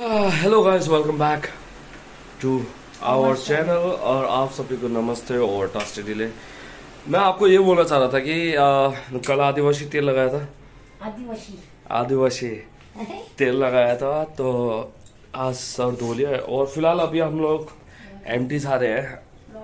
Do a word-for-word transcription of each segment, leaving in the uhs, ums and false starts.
Hello guys, welcome back to our channel और आप सभी को नमस्ते और टास्टी डिले। मैं आपको ये बोलना चाह रहा था कि आ, कल आदिवासी तेल लगाया था। आदिवासी आदिवासी तेल लगाया था तो आज सर धो लिया है और फिलहाल अभी हम लोग एम्प्टी आ रहे हैं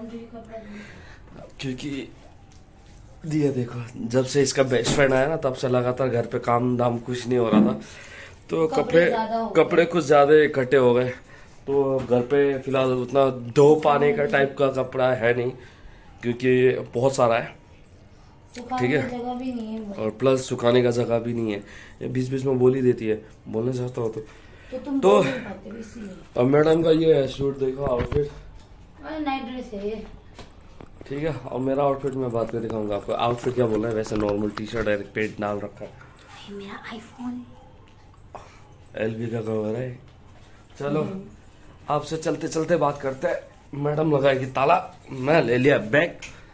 क्योंकि दिया देखो, जब से इसका बेस्ट फ्रेंड आया ना तब से लगातार घर पे काम दाम कुछ नहीं हो रहा था, तो कपड़े कपड़े कुछ ज्यादा इकट्ठे हो गए। तो घर पे फिलहाल उतना धो पाने का टाइप का कपड़ा है नहीं क्योंकि बहुत सारा है, ठीक है, और प्लस सुखाने का जगह भी नहीं है। ये बीच बीच में बोल ही देती है, बोलना चाहता हो तो तो, तो अब मैडम का ये है सूट, देखो आउटफिट, नाइट ड्रेस है ये, ठीक है। और मेरा आउटफिट मैं बाद में दिखाऊंगा आपको। आउटफिट क्या बोल रहा है, वैसे नॉर्मल टी शर्ट है, पेट डाल रखा है, मेरा आईफोन एलवी का कवर है। चलो आपसे चलते चलते बात करते हैं। मैडम लगाएगी ताला, मैं ले लिया बैग।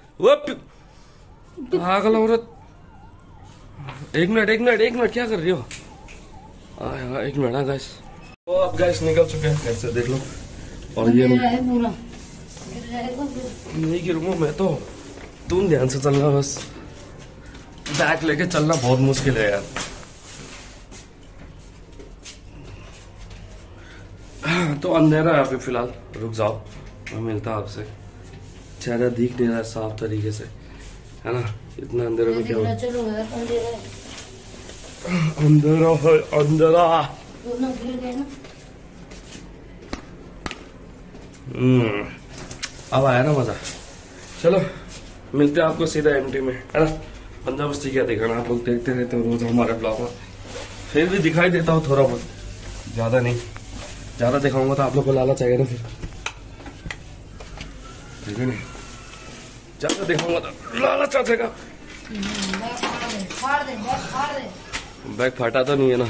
पागल औरत, एक मिनट एक मिनट एक मिनट क्या कर रही हो? आ, एक मिनट। हाँ गाइस, तो अब गाइस निकल चुके हैं घर से, देख लो। और ये पूरा नहीं गिरूंगा मैं तो, तुम ध्यान से चलना बस। बैग लेके चलना बहुत मुश्किल है यार। तो अंधेरा है अभी फिलहाल, रुक जाओ, मैं मिलता हूँ आपसे। चेहरा दिख नहीं रहा है साफ तरीके से, है ना? इतना अंधेरा में क्या हो, अंधेरा है अंधेरा। हम्म अब आया ना मजा। चलो मिलते हैं आपको सीधा एमटी में, है ना? पंजाब बस्ती क्या दिखाना, आप लोग देखते रहते हो रोज हमारे ब्लॉग में, फिर भी दिखाई देता हूँ थोड़ा बहुत, ज्यादा नहीं। ज्यादा दिखाऊंगा तो आप लोग को लालच आएगा ना, फिर ठीक है नहीं? ज्यादा दिखाऊंगा तो लालच आ जाएगा। बैग फाटा तो नहीं है ना?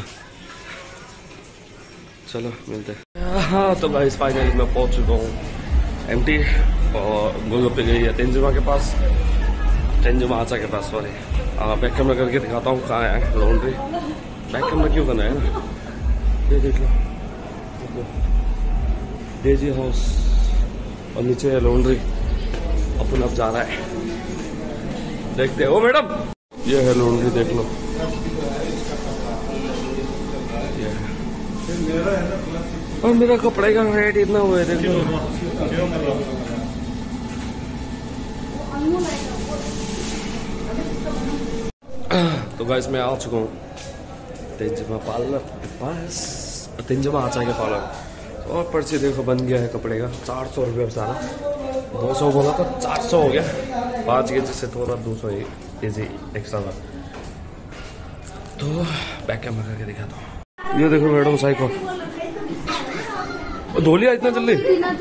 चलो मिलते हैं। हाँ तो गाइस फाइनली मैं पहुंच चुका हूँ एमटी, और गोलगप्पे गई है तेंजुमा के पास, तेंजुमा आचा के पास। सॉरी, बैक कैमरा करके दिखाता हूँ कहाँ है लॉन्ड्री। बैक कैमरा क्यों करना है ना, ये देख लो, डेजी हाउस और नीचे है लॉन्ड्री। अपन अब जा रहा है, देखते हो मैडम, ये है लॉन्ड्री, देख लो। ये और मेरा कपड़े का रेट इतना हुआ है, देख लो। तो गाइस मैं आ चुका हूँ तेंजुमा पार्लर के पास, तेंजुमा आचा के पार्लर, और पर्ची देखो बन गया है कपड़े का, चार सौ रुपये सारा। दो सौ बोला तो चार सौ हो गया, पाँच के जी से थोड़ा दो सौ के जी एक्स्ट्रा था। तो बैक कैमरा करके दिखाता हूँ। ये देखो मैडम साइकिल धो लिया इतना जल्दी।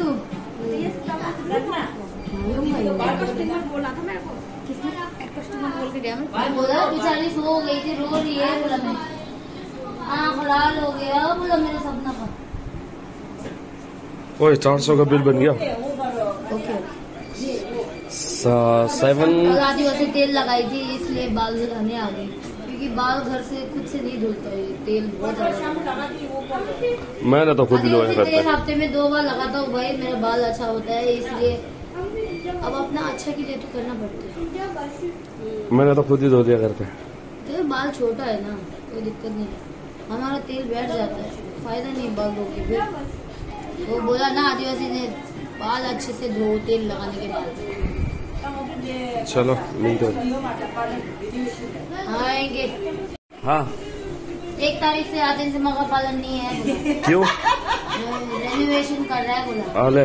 बोला बेचारी सो गई थी, रो रही है, बोला मैं आँख लाल हो गया, बोला मेरे सपना का। ओए चार सौ का बिल बन गया। सेवन आदिवासी तेल लगाई थी इसलिए बाल धुलाने आ गई, क्योंकि बाल घर से खुद से नहीं धुलता है, तेल बहुत ज्यादा। मैंने तो खुद धुलवाया, एक हफ्ते में दो बार लगाता हूँ भाई, मेरा बाल अच्छा होता है, इसलिए अब अपना अच्छा के लिए तो करना पड़ता है। मैंने तो खुद ही धो दिया घर पे। तो बाल छोटा है ना, कोई दिक्कत नहीं है, हमारा तेल बैठ जाता है, फायदा नहीं बाल धो के। फिर वो बोला ना आदिवासी ने, बाल अच्छे से धो तेल लगाने के बाद। चलो मिलते आएंगे। हाँ एक तारीख से आते से मगर पालन नहीं है। क्यों? रेनोवेशन कर रहा है बोला। आले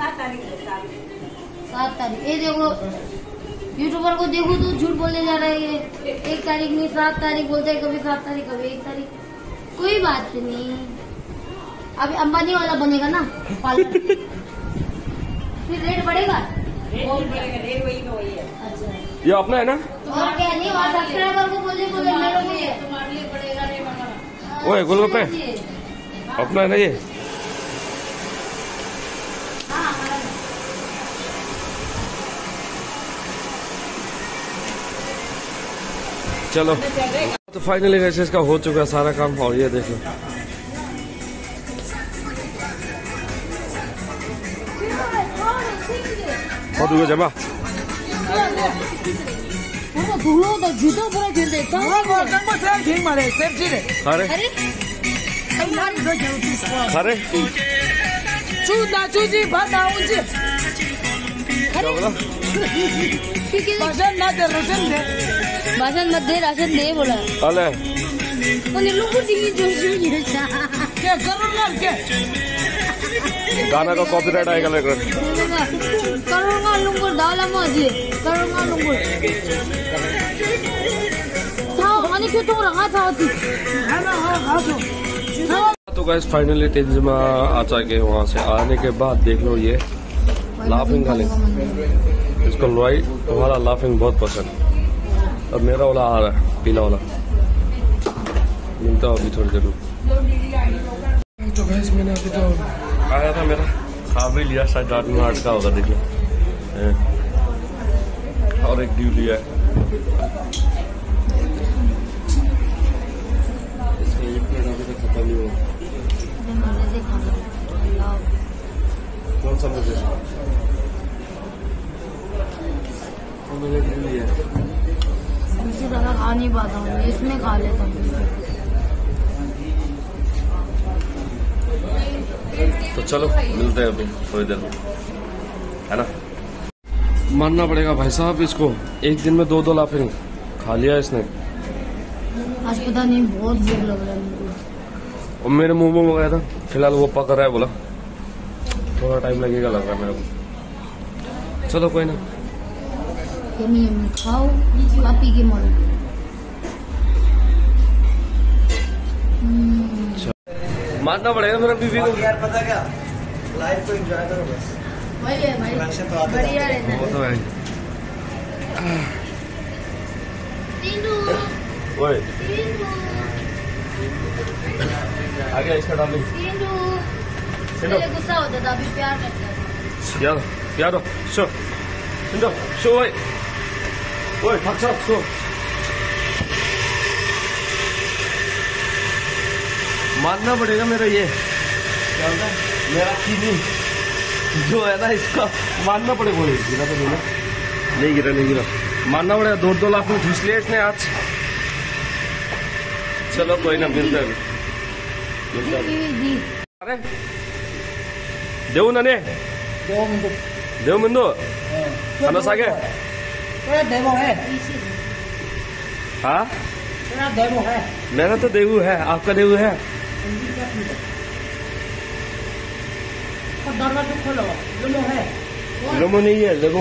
सात तारीख, ये देखो यूट्यूबर को देखो तो झूठ बोलने जा रहा है ये, एक तारीख नहीं सात तारीख बोलते है, कभी सात तारीख कभी एक तारीख। कोई बात नहीं, अभी अंबानी वाला बनेगा ना पार्लर, फिर रेट बढ़ेगा। अच्छा ये अपना है ना? और क्या नहीं, वहाँ सब्सक्राइबर को बोले बोले मेरे लिए तुम्हारे लिए बढ़ेगा रे। ओए गोलगप्पे अपना है ना ये? चलो तो फाइनली वैसे इसका हो चुका है सारा काम, और ये देख लो 어디 이거 잡아? 뭐가 돌아오다 주도 보라 근데 뭐가 깜빡 사람 king 말해 셉지래. 가래? 아니 나를 더 재밌어. 가래? 주나 주지 받아 오지. 잡아라. भाषण ना दे रोशन दे भाषण मत दे राशन दे बोला अले उन लोगों को दी जो जो था क्या करो ना क्या गाना का कॉपीराइट आएगा लेकर करूँगा लूँगा डाला मुझे करूँगा लूँगा साव मैंने क्यों तो रंगा था थी है ना हाँ हाँ तो तो गाइस फाइनली तेंजिमा आ जाके वहाँ से आने के बाद देख लो ये लाफिंग गाने इसको लॉय तुम्हारा लाफिंग बहुत पसंद अब मेरा वाला आ रहा है पीला वाला मिलता अभी थोड़ी देर में। तो गाइस मैंने अभी तो आया था मेरा खा भी लिया शायद आठ में आठ का होगा देखिए और एक ड्यू लिया है इसका एक मिनट अभी तक खत्म नहीं हुआ कौन सा मुझे मैंने ड्यू लिया है इसी तरह खा नहीं पाता हूँ इसमें खा लेता हूँ तो चलो मिलते हैं अभी थोड़ी देर में है ना। मानना पड़ेगा भाई साहब इसको एक दिन में दो दो लाफिंग खा लिया इसने। आज पता नहीं बहुत भूख लग रहा है मुझे और मेरे मुंह में गया था फिलहाल वो पक रहा है बोला थोड़ा टाइम लगेगा लग रहा है मेरे को। चलो कोई ना यम्मी यम्मी खाओ खा पी के मरो। मानना पड़ेगा मेरा बीवी को यार पता क्या लाइफ को एंजॉय करो बस वही है भाई फंक्शन तो आते बढ़िया रहता वो है तो है। तीनू ओए तीनू आ गया इसका डाल तीनू सिंधु पहले गुस्सा होता था अभी प्यार करता है यार यार शो सिंधु शो ओए ओए ठाक ठाक शो मानना पड़ेगा मेरा ये क्या होता है मेरा चीनी जो है ना इसका मानना पड़ेगा। वो गिरा तो नहीं ना नहीं गिरा नहीं गिरा मानना पड़ेगा दो दो लाख में घुस लिया इसने आज। चलो कोई ना मिलते हैं मिलते हैं। अरे देव नने दो मिनट देव मिंदो खाना सागे थोड़ा डेमो है हाँ थोड़ा डेमो है मेरा तो देवू है आपका देवू है दरवाजा खोलो डेमो है लोमो नहीं है देखो।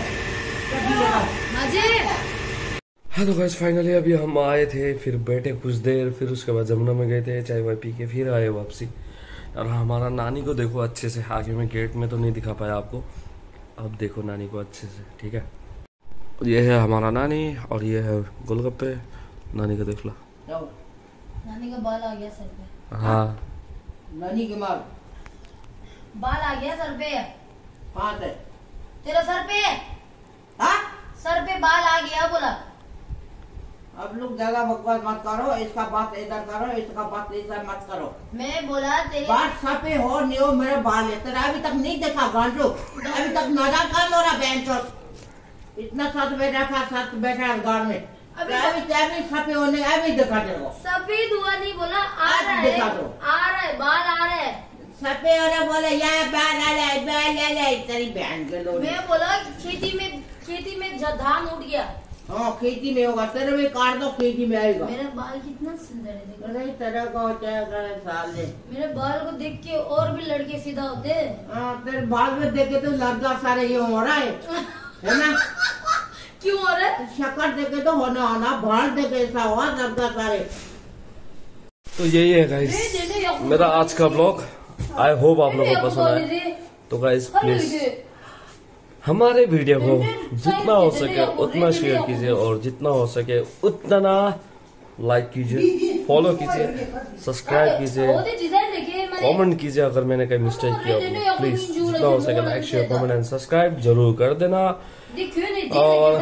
मजे हाँ तो गाइस फाइनली अभी हम आए थे फिर बैठे कुछ देर फिर उसके बाद जमुना में गए थे चाय वाय पी के फिर आए वापसी। और हमारा नानी को देखो अच्छे से आगे में गेट में तो नहीं दिखा पाया आपको अब देखो नानी को अच्छे से ठीक है। ये है हमारा नानी और ये है गोलगप्पे नानी का देख लो नानी का बाल आ गया सर पे हाँ नानी के मार बाल आ गया सर पे हाथ है तेरा सर पे हाँ सर पे बाल आ गया बोला अब लोग ज्यादा बकवास मत करो इसका बात इधर करो इसका बात इधर मत करो मैं बोला तेरे बात सब पे हो नहीं हो मेरे बाल है तेरा अभी तक नहीं देखा गांडू अभी तक नजर कर लो रहा बैंक इतना साथ बैठा था साथ बैठा गाड़ में अभी अभी अभी छपे होने अभी दिखा दे वो सफेद हुआ नहीं बोला आ आज रहा है दिखा दो। आ रहा है बाल आ रहा है छपे होने बोले यहाँ बैल आ जाए बैल आ जाए तेरी बहन के लोग मैं बोला खेती में खेती में ज- धान उठ गया हाँ खेती में होगा तेरे में काट दो खेती में आएगा मेरा बाल कितना सुंदर है देखो नहीं तरह का होता है अगर साले मेरे बाल को देख के और भी लड़के सीधा होते हैं। हाँ तेरे बाल में देखे तो लड़का सारे ये हो रहा है है ना क्यों हो रहा है शक्कर देखे तो होना होना भाड़ देखे ऐसा हुआ लड़का सारे। तो यही है गाइस मेरा आज का ब्लॉग आई होप आप लोगों को पसंद आए। तो गाइस प्लीज हमारे वीडियो को जितना हो सके उतना शेयर कीजिए और जितना हो सके उतना लाइक कीजिए फॉलो कीजिए सब्सक्राइब कीजिए कमेंट कीजिए अगर मैंने कोई मिस्टेक किया हो प्लीज जितना हो सके like share comment and subscribe जरूर कर देना। और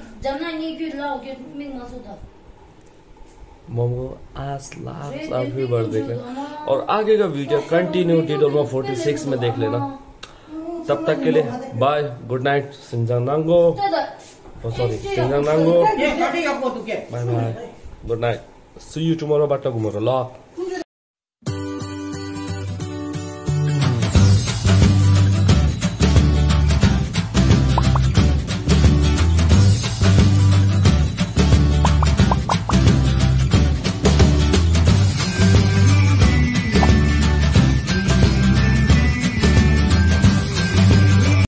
मोमो आज लास्ट हैप्पी बर्थडे का और आगे का video continue D W forty six में देख लेना। तब तक के लिए बाय, गुड नाइट सिन्जाङ नाङ्गो, सरी सिन्जाङ नाङ्गो, ये कटी आपको तो क्या bye bye, good night, see you tomorrow बाटो घुमेर ल।